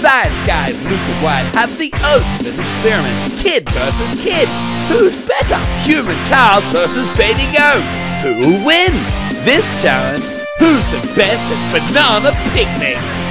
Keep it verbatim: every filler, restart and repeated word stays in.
Science guys Luke and White have the ultimate experiment. Kid versus kid. Who's better? Human child versus baby goat. Who will win? This challenge, who's the best at banana picnics?